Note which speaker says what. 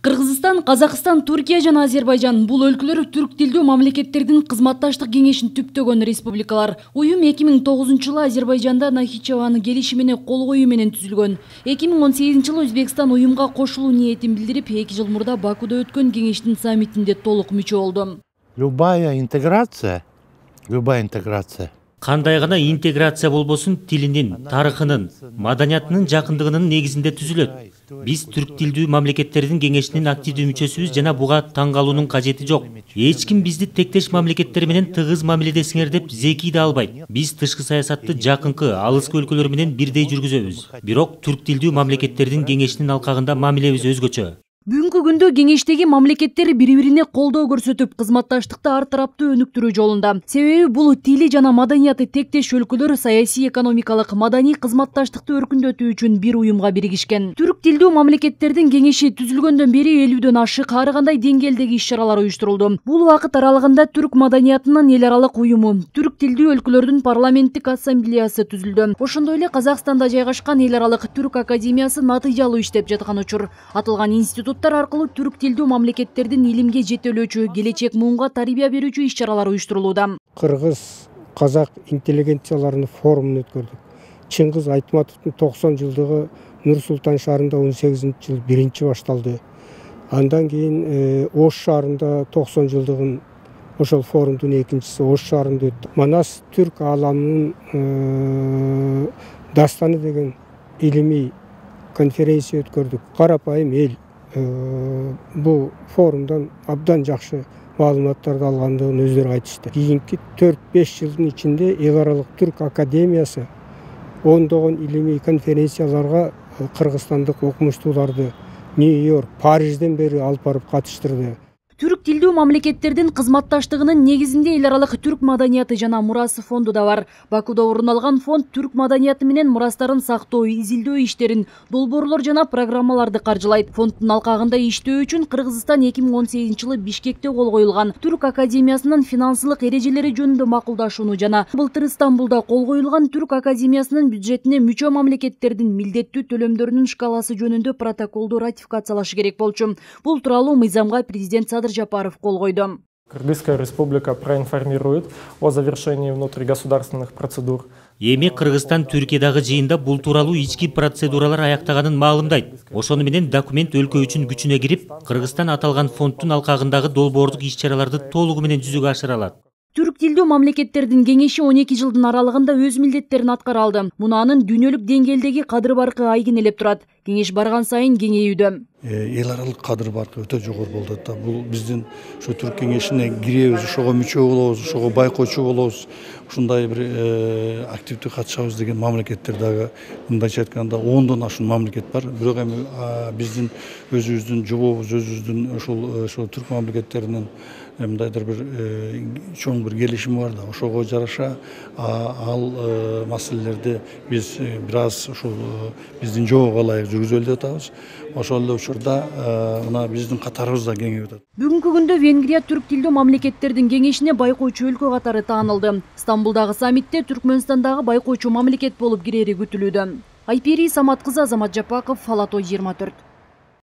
Speaker 1: Кыргызстан, Казакстан, Түркия жана Азербайжан бул өлкөлөр түрк тилдүү мамлекеттердин кызматташтык кеңешин түптөгөн республикалар. Уюм 2009-жылы Азербайжанда Нахичеваны келишимине кол коюу менен түзүлгөн. 2018-жылы Өзбекстан уюмга кошулуу ниетин билдирип, 2 жыл мурда Бакуда өткөн кеңештин саммитинде толук мүчө болду.
Speaker 2: Любая интеграция
Speaker 3: Кандай гана интеграция болбосун, тилинин, тарыхынын, маданиятынын жакындыгынын негизинде түзүлөт. Биз түрк тилдүү мамлекеттердин кеңешинин активдүү мүчөсүбүз жана буга таң калуунун кажети жок. Эч ким бизди тектеш мамлекеттер менен тыгыз мамиледесиңер деп зекий да албайт. Биз тышкы саясатты жакынкы, алыскы өлкөлөр менен бирдей жүргүзөбүз. Бирок түрк тилдүү мамлекеттердин кеңешинин алкагында мамилебиз өзгөчө.
Speaker 1: Бүгүнкү күндө кеңештеги мамлекеттер бири-бирине колдоо көрсөтүп, кызматташтыкты ар тараптуу өнүктүрүү жолунда. Себеби бул тили жана маданияты тектеш өлкөлөр саясий, экономикалык, маданий кызматташтыкты өркүндөтүү үчүн бир уюмга биригишкен. Түрк тилдүү мамлекеттердин кеңеши түзүлгөндөн бери 50дөн ашык ар кандай деңгээлдеги иш-чаралар уюштурулду. Бул убакыт аралыгында түрк маданиятынын эл аралык уюму, түрк тилдүү өлкөлөрдүн парламенттик ассамблеясы түзүлдү. Ошондой эле Казакстанда жайгашкан эл аралык түрк академиясы натыйжалуу иштеп жаткан учур. Аталган институттар аркылуу түрк тилдүү мамлекеттердин илимге жетелөөчү, келечек муунга тарбия берүүчү иш-чаралар уюштурулууда.
Speaker 4: Кыргыз, казак интеллигенцияларынын форумун өткөрдүк. Чыңгыз Айтматовдун 90 жылдыгы Нур-Султан шаарында 18-жыл биринчи башталды. Андан кийин Ош шаарында 90 жылдыгын ошол форумдун экинчиси Ош шаарында өттү. Манас түрк ааламынын дастаны деген илимий конференция өткөрдүк. Карапайым эл бул форумдан абдан жакшы маалыматтарды алгандыгын өздөрү айтышты. Кийинки 4-5 жылдын ичинде эл аралык түрк академиясы ондогон илимий конференцияларга кыргызстандык окумуштууларды Нью-Йорк, Парижден бери алып барып катыштырды.
Speaker 1: Түрк тилдүү мамлекеттердин кызматташтыгынын негизинде эл аралык түрк маданияты жана мурасы фонду да бар. Бакуда орун алган фонд түрк маданияты менен мурастарын сактоо, изилдөө иштерин, долбоорлор жана программаларды каржылайт. Фонддун алкагында иштөө үчүн Кыргызстан 2018-жылы Бишкекте кол коюлган Түрк академиясынын финансылык эрежелери жөнүндө макулдашууну жана былтыр Стамбулда кол коюлган Түрк академиясынын бюджетине мүчө мамлекеттердин милдеттүү төлөмдөрүнүн шкаласы жөнүндө протоколду ратификациялашы керек болчу. Бул тууралуу мыйзамга президент Садыр Жапаров кол койду.
Speaker 5: Кыргызская республика проинформирует о завершении внутригосударственных процедур.
Speaker 3: Эми Кыргызстан Түркиядагы жыйында бул тууралуу ички процедуралар аяктаганын маалымдайт. Ошону менен документ өлкө үчүн күчүнө кирип, Кыргызстан аталган фонддун алкагындагы долбоордук иш-чараларды толугу менен жүзөгө ашыра алат.
Speaker 1: Түрк тилдүү мамлекеттердин кеңеши 12 жылдын аралыгында өз милдеттерин аткара алды. Муну анын дүйнөлүк деңгээлдеги кадыр баркы айгинелеп турат. Кеңеш барган сайын кеңейүүдө.
Speaker 6: Эл аралык кадыр баркы өтө жогору болду. Бул биздин ушу Түрк кеңешине киребиз, ошого мүчө болобуз, ошого байкоочу болобуз. Ушундай бир активдүү катышабыз деген мамлекеттер дагы мындайча айтканда 10дон ашуун мамлекет бар. Бирок эми биздин өзүбүздүн жобобуз, өзүбүздүн ошол түрк мамлекеттеринин мындайдыр бир чоң бир келишими бар да. Ошого жараша ал маселелерди биз бир аз ушул биздин жобого ылайык жүргүзөлү деп атабыз. Ошол эле учурда мына биздин катарыбыз да кеңейип атат.
Speaker 1: Бүгүнкү күндө Венгрия түрк тилдүү мамлекеттердин кеңешине байкоочу өлкө катары таанылды. Стамбулдагы саммитте Түркмөнстандагы байкоочу мамлекет болуп кирери күтүлүүдө. Айпери Самат кызы, Азамат Жапаков, Фалато 24.